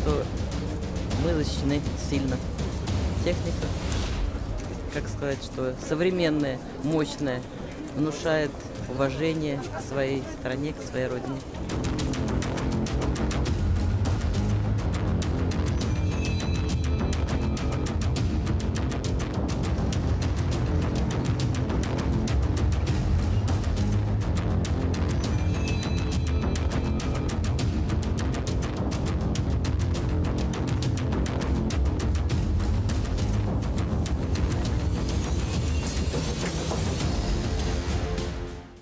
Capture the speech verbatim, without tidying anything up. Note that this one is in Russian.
что мы защищены сильно. Техника, как сказать, что современная, мощная, внушает уважение к своей стране, к своей родине.